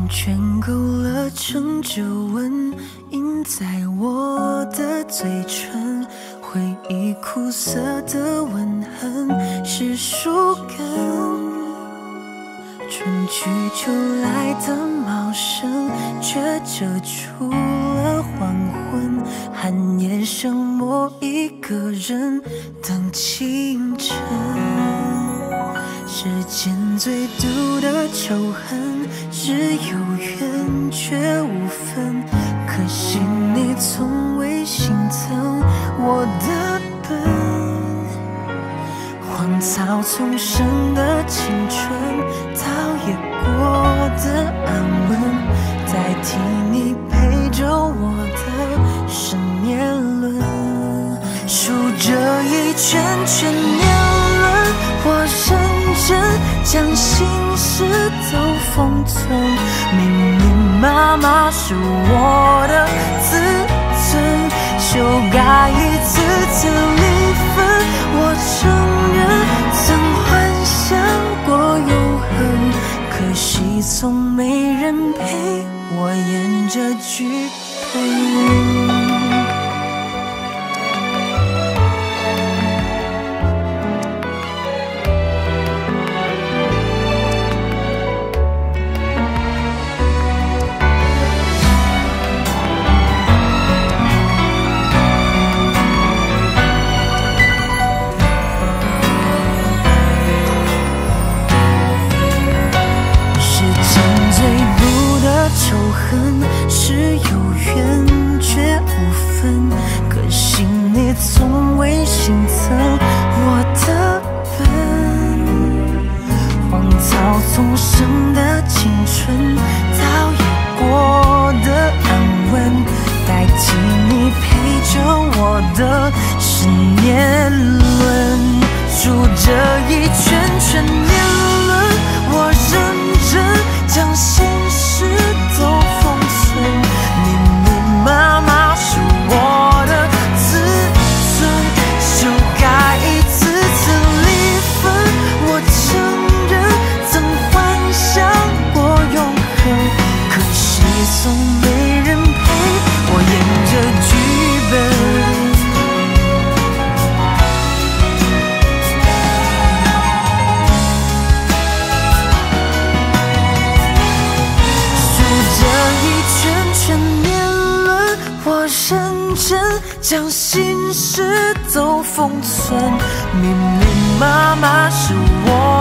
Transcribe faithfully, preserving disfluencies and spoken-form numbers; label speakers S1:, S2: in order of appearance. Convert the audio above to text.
S1: 圈勾勒成皱纹，印在我的嘴唇。回忆苦涩的吻痕是树根，春去秋来的茂盛，却遮住了黄昏。寒夜剩我一个人等清晨。世间最毒的仇恨是有缘却无分，可惜你从未心疼我的笨。荒草丛生的青春，倒也过得安稳，代替你陪着我的是年轮。数着一圈圈年轮，我认真将心事都封存。密密麻麻是我的自尊，修改一次次离分。我承认曾幻想过永恒，可惜从没人陪我演这剧本。仇恨是有缘却无分，可惜你从未心疼我的笨。荒草丛生的青春，早已过得安稳，代替你陪着我的是年轮。数着一圈圈年轮，我认真将心事都封存。密密麻麻是我的自尊，修改一次次离分。我承认曾幻想过永恒，可惜从没人陪我演这剧本。认真将心事都封存，密密麻麻是我